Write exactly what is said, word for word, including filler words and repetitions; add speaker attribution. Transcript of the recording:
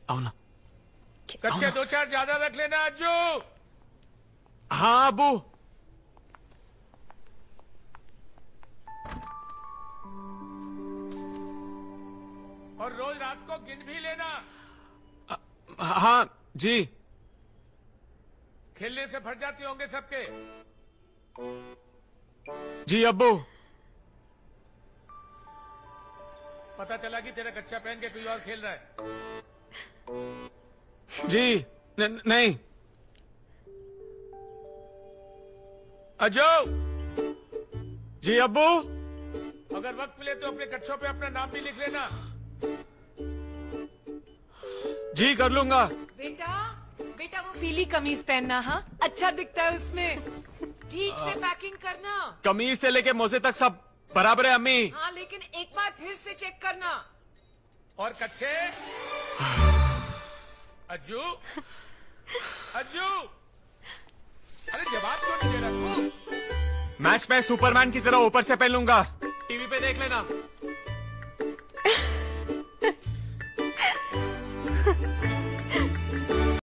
Speaker 1: आओ ना।
Speaker 2: कच्चे दो चार ज्यादा रख लेना अज्जू।
Speaker 1: हाँ अबू।
Speaker 2: और रोज रात को गिन भी लेना।
Speaker 1: हाँ जी।
Speaker 2: खेलने से फट जाती होंगे सबके।
Speaker 1: जी अब्बू।
Speaker 2: पता चला कि तेरा कच्चा पहन के कोई और खेल रहा है।
Speaker 1: जी न, नहीं।
Speaker 2: अज्जू।
Speaker 1: जी अब्बू।
Speaker 2: अगर वक्त मिले तो अपने कच्छों पे अपना नाम भी लिख लेना।
Speaker 1: जी कर लूंगा।
Speaker 3: बेटा बेटा वो पीली कमीज पहनना। हाँ अच्छा दिखता है उसमें। ठीक से पैकिंग करना।
Speaker 1: कमीज से लेके मोजे तक सब बराबर है अम्मी।
Speaker 3: हाँ लेकिन एक बार फिर से चेक करना।
Speaker 2: और कच्छे। अज्जू अज्जू अरे जवाब क्यों नहीं दे रहा तू?
Speaker 1: मैच में सुपरमैन की तरह ऊपर से पहन लूंगा। टीवी पे देख लेना।